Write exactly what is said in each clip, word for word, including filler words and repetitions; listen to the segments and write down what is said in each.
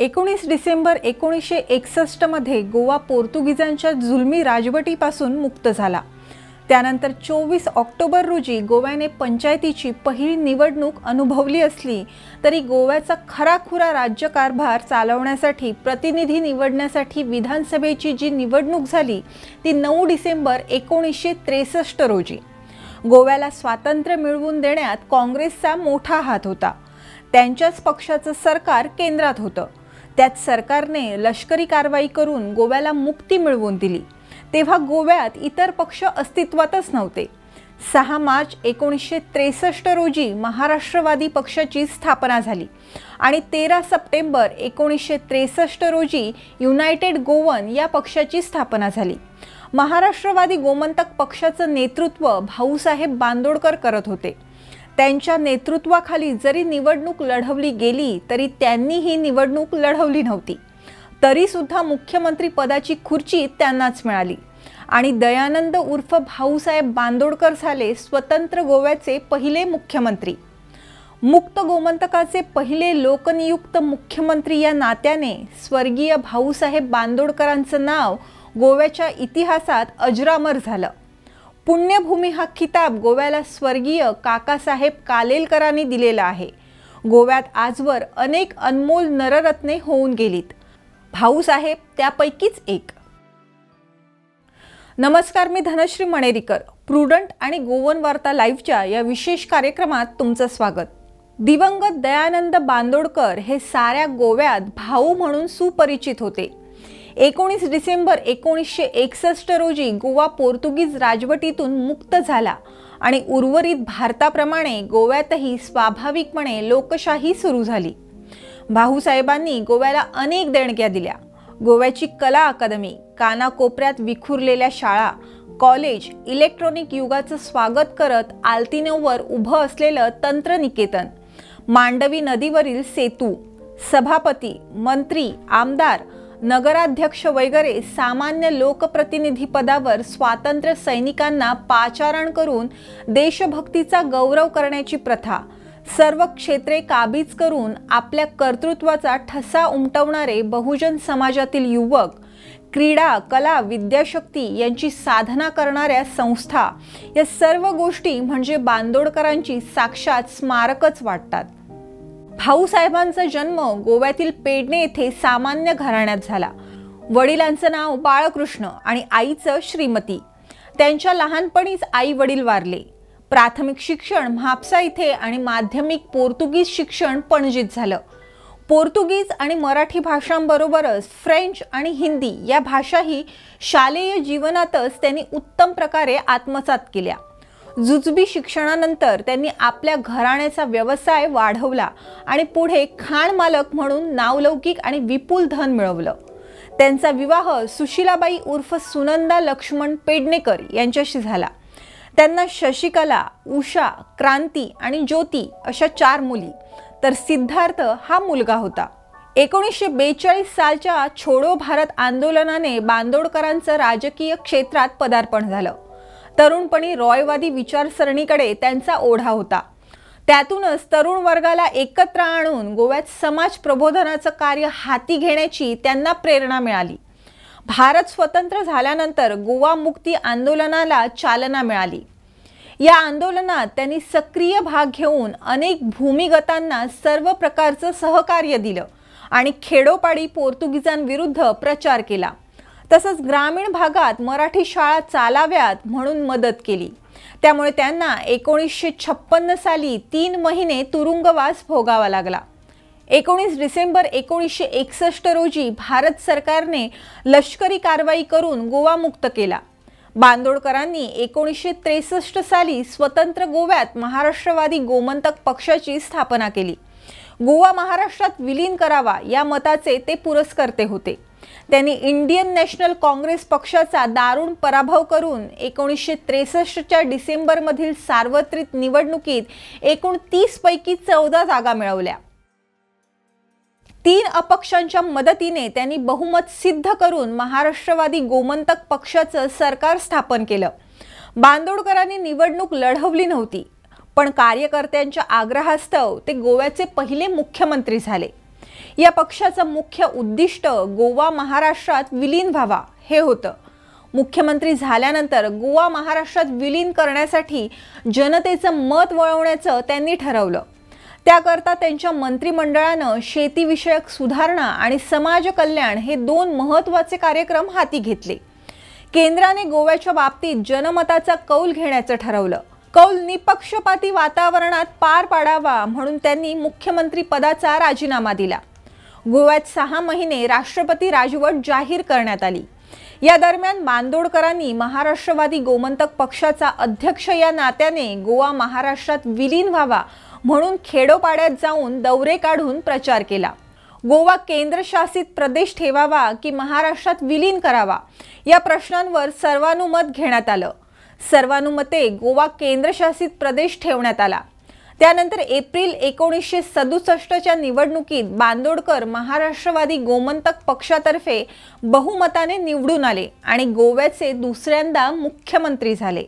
एकोणीस डिसेंबर एकोणीसशे एकसष्ट मध्ये गोवा पोर्तुगीजांच्या जुलमी राजवटीपासून मुक्त झाला। त्यानंतर चोवीस ऑक्टोबर रोजी गोव्याने पंचायतीची पहिली निवडणूक अनुभवली असली तरी गोव्याचा खराखुरा राज्यकारभार चालवण्यासाठी प्रतिनिधी निवडण्यासाठी विधानसभेची जी निवडणूक झाली ती नऊ डिसेंबर एकोणीसशे त्रेसष्ट रोजी। गोव्याला स्वातंत्र्य मिळवून देण्यात काँग्रेसचा मोठा हात होता। त्यांच्याच पक्षाचं सरकार केंद्रात होतं। त्यात सरकारने लष्करी कारवाई करून गोव्याला मुक्ती मिळवून दिली। तेव्हा गोव्यात इतर पक्ष अस्तित्वातच नव्हते। सहा मार्च एकोणीसशे त्रेसष्ट रोजी महाराष्ट्रवादी पक्षाची स्थापना झाली आणि तेरा सप्टेंबर एकोणीसशे त्रेसष्ट रोजी युनायटेड गोवन या पक्षाची स्थापना झाली। महाराष्ट्रवादी गोमंतक पक्षाचं नेतृत्व भाऊसाहेब बांदोडकर करत होते। त्यांच्या नेतृत्वाखाली जरी निवडणूक लढवली गेली तरी त्यांनी ही निवडणूक लढवली नव्हती। तरी सुद्धा मुख्यमंत्री पदाची खुर्ची त्यांनाच मिळाली आणि दयानंद उर्फ भाऊसाहेब बांदोडकर झाले स्वतंत्र गोव्याचे पहिले मुख्यमंत्री। मुक्त गोमंतकाचे पहिले लोकनियुक्त मुख्यमंत्री या नात्याने स्वर्गीय भाऊसाहेब बांदोडकरांचं नाव गोव्याच्या इतिहासात अजरामर झालं। पुण्यभूमी हा खिताब गोव्याला स्वर्गीय काकासाहेब कालेलकरांनी दिलेला आहे। गोव्यात आजवर अनेक अनमोल नररत्ने होऊन गेलीत, भाऊसाहेब त्यापैकीच एक। नमस्कार, मी धनश्री मणेरीकर। प्रुडंट आणि गोवन वार्ता लाईव्हच्या या विशेष कार्यक्रमात तुमचं स्वागत। दिवंगत दयानंद बांदोडकर हे साऱ्या गोव्यात भाऊ म्हणून सुपरिचित होते। एकोणीस डिसेंबर एकोणीसशे एकसष्ट रोजी गोवा पोर्तुगीज राजवटीतून मुक्त झाला आणि उर्वरित भारताप्रमाणे गोव्यातही स्वाभाविकपणे लोकशाही सुरू झाली। भाऊसाहेबांनी गोव्याला अनेक देणग्या दिल्या। गोव्याची कला अकादमी, कानाकोपऱ्यात विखुरलेल्या शाळा, कॉलेज, इलेक्ट्रॉनिक युगाचं स्वागत करत आल्तिनोवर उभं असलेलं तंत्रनिकेतन, मांडवी नदीवरील सेतू, सभापती, मंत्री, आमदार, नगराध्यक्ष वगैरे सामान्य लोकप्रतिनिधी पदावर स्वातंत्र्य सैनिकांना पाचारण करून देशभक्तीचा गौरव करण्याची प्रथा, सर्व क्षेत्रे काबीज करून आपल्या कर्तृत्वाचा ठसा उमटवणारे बहुजन समाजातील युवक, क्रीडा, कला, विद्याशक्ती यांची साधना करणाऱ्या संस्था, या सर्व गोष्टी म्हणजे बांदोडकरांची साक्षात स्मारकच वाटतात। भाऊसाहेबांचा जन्म गोव्यातील पेडणे येथे सामान्य घराण्यात झाला। वडिलांचं नाव बाळकृष्ण आणि आईचं श्रीमती। त्यांच्या लहानपणीच आई वडील वारले। प्राथमिक शिक्षण म्हापसा इथे आणि माध्यमिक पोर्तुगीज शिक्षण पणजीत झालं। पोर्तुगीज आणि मराठी भाषांबरोबरच फ्रेंच आणि हिंदी या भाषाही शालेय जीवनातच त्यांनी उत्तम प्रकारे आत्मसात केल्या। जुजबी शिक्षणानंतर त्यांनी आपल्या घराण्याचा व्यवसाय वाढवला आणि पुढे खाण मालक म्हणून नावलौकिक आणि विपुल धन मिळवलं। त्यांचा विवाह सुशीलाबाई उर्फ सुनंदा लक्ष्मण पेडणेकर यांच्याशी झाला। त्यांना शशिकला, उषा, क्रांती आणि ज्योती अशा चार मुली, तर सिद्धार्थ हा मुलगा होता। एकोणीसशे बेचाळीस सालच्या छोडो भारत आंदोलनाने बांदोडकरांचं राजकीय क्षेत्रात पदार्पण झालं। तरुणपणी रॉयवादी विचारसरणीकडे त्यांचा ओढा होता। त्यातूनच तरुण वर्गाला एकत्र आणून गोव्यात समाज प्रबोधनाचं कार्य हाती घेण्याची त्यांना प्रेरणा मिळाली। भारत स्वतंत्र झाल्यानंतर गोवा मुक्ती आंदोलनाला चालना मिळाली। या आंदोलनात त्यांनी सक्रिय भाग घेऊन अनेक भूमिगतांना सर्व प्रकारचं सहकार्य दिलं आणि खेडोपाडी पोर्तुगीजांविरुद्ध प्रचार केला। तसंच ग्रामीण भागात मराठी शाळा चालाव्यात म्हणून मदत केली। त्यामुळे त्यांना एकोणीसशे छप्पन्न साली तीन महिने तुरुंगवास भोगावा लागला। एकोणीस डिसेंबर एकोणीसशे एकसष्ट रोजी भारत सरकारने लष्करी कारवाई करून गोवा मुक्त केला। बांदोडकरांनी एकोणीसशे त्रेसष्ट साली स्वतंत्र गोव्यात महाराष्ट्रवादी गोमंतक पक्षाची स्थापना केली। गोवा महाराष्ट्रात विलीन करावा या मताचे ते पुरस्कर्ते होते। त्यांनी इंडियन नॅशनल काँग्रेस पक्षाचा दारुण पराभव करून एकोणीसशे त्रेसष्टच्या डिसेंबरमधील सार्वत्रिक निवडणुकीत एकूण तीस पैकी चौदा जागा मिळवल्या। तीन अपक्षांच्या मदतीने त्यांनी बहुमत सिद्ध करून महाराष्ट्रवादी गोमंतक पक्षाचं सरकार स्थापन केलं। बांदोडकरांनी निवडणूक लढवली नव्हती, पण कार्यकर्त्यांच्या आग्रहास्तव ते गोव्याचे पहिले मुख्यमंत्री झाले। या पक्षाचं मुख्य उद्दिष्ट गोवा महाराष्ट्रात विलीन व्हावा हे होतं। मुख्यमंत्री झाल्यानंतर गोवा महाराष्ट्रात विलीन करण्यासाठी जनतेचं मत वळवण्याचं त्यांनी ठरवलं। त्याकरता त्यांच्या मंत्रिमंडळानं शेतीविषयक सुधारणा आणि समाज कल्याण हे दोन महत्त्वाचे कार्यक्रम हाती घेतले। केंद्राने गोव्याच्या बाबतीत जनमताचा कौल घेण्याचं ठरवलं। कौल निपक्षपाती वातावरणात पार पाडावा म्हणून त्यांनी मुख्यमंत्री पदाचा राजीनामा दिला। गोव्यात सहा महिने राष्ट्रपती राजवट जाहीर करण्यात आली। या दरम्यान बांदोडकरांनी महाराष्ट्रवादी गोमंतक पक्षाचा अध्यक्ष या नात्याने गोवा महाराष्ट्रात विलीन व्हावा म्हणून खेडोपाड्यात जाऊन दौरे काढून प्रचार केला। गोवा केंद्रशासित प्रदेश ठेवावा की महाराष्ट्रात विलीन करावा या प्रश्नांवर सर्वानुमत घेण्यात आलं। सर्वानुमते गोवा केंद्रशासित प्रदेश ठेवण्यात आला। त्यानंतर एप्रिल एकोणीसशे सदुसष्टच्या निवडणुकीत बांदोडकर महाराष्ट्रवादी गोमंतक पक्षातर्फे बहुमताने निवडून आले आणि गोव्याचे दुसऱ्यांदा मुख्यमंत्री झाले।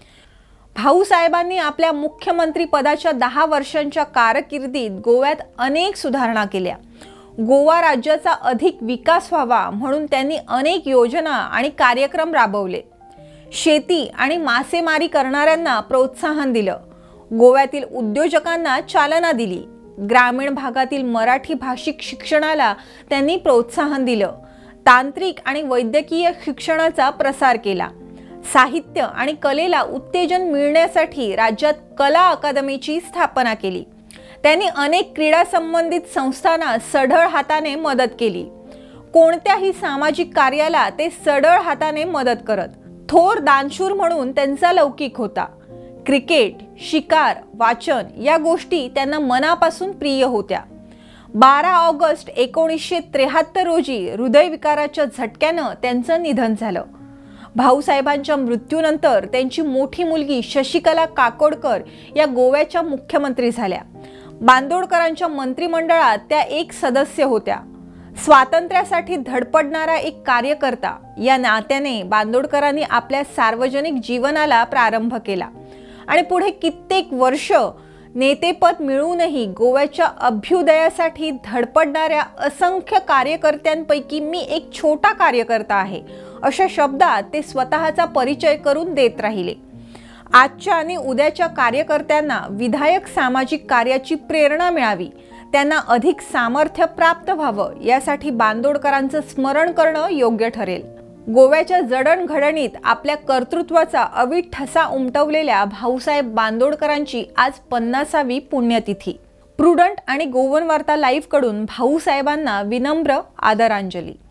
भाऊसाहेबांनी आपल्या मुख्यमंत्री पदाच्या दहा वर्षांच्या कारकिर्दीत गोव्यात अनेक सुधारणा केल्या। गोवा राज्याचा अधिक विकास व्हावा म्हणून त्यांनी अनेक योजना आणि कार्यक्रम राबवले। शेती आणि मासेमारी करणाऱ्यांना प्रोत्साहन दिलं। गोव्यातील उद्योजकांना चालना दिली। ग्रामीण भागातील मराठी भाषिक शिक्षणाला त्यांनी प्रोत्साहन दिलं। तांत्रिक आणि वैद्यकीय शिक्षणाचा प्रसार केला। साहित्य आणि कलेला उत्तेजन मिळण्यासाठी राज्यात कला अकादमीची स्थापना केली। त्यांनी अनेक क्रीडा संबंधित संस्थांना सढळ हाताने मदत केली। कोणत्याही सामाजिक कार्याला ते सढळ हाताने मदत करत। थोर दानशूर म्हणून त्यांचा लौकिक होता। क्रिकेट, शिकार, वाचन या गोष्टी त्यांना मनापासून प्रिय होत्या। बारा ऑगस्ट एकोणीसशे त्र्याहत्तर रोजी हृदयविकाराच्या झटक्यानं त्यांचं निधन झालं। भाऊसाहेबांच्या मृत्यूनंतर त्यांची मोठी मुलगी शशिकला काकोडकर या गोव्याच्या मुख्यमंत्री झाल्या। बांदोडकरांच्या मंत्रिमंडळात त्या एक सदस्य होत्या। स्वातंत्र्यासाठी धडपडणारा एक कार्यकर्ता या नात्याने बांदोडकरांनी आपल्या सार्वजनिक जीवनाला प्रारंभ केला आणि पुढे कित्येक वर्ष नेतेपद मिळूनही गोव्याच्या अभ्युदयासाठी धडपडणाऱ्या असंख्य कार्यकर्त्यांपैकी मी एक छोटा कार्यकर्ता आहे अशा शब्दात ते स्वतःचा परिचय करून देत राहिले। आजच्या आणि उद्याच्या कार्यकर्त्यांना विधायक सामाजिक कार्याची प्रेरणा मिळावी, त्यांना अधिक सामर्थ्य प्राप्त व्हावं यासाठी बांदोडकरांचं स्मरण करणं योग्य ठरेल। गोव्याच्या जडणघडणीत आपल्या कर्तृत्वाचा अवीट ठसा उमटवलेल्या भाऊसाहेब बांदोडकरांची आज पन्नासावी पुण्यतिथी। प्रुडंट आणि गोवन वार्ता लाईव्ह कडून भाऊसाहेबांना विनम्र आदरांजली।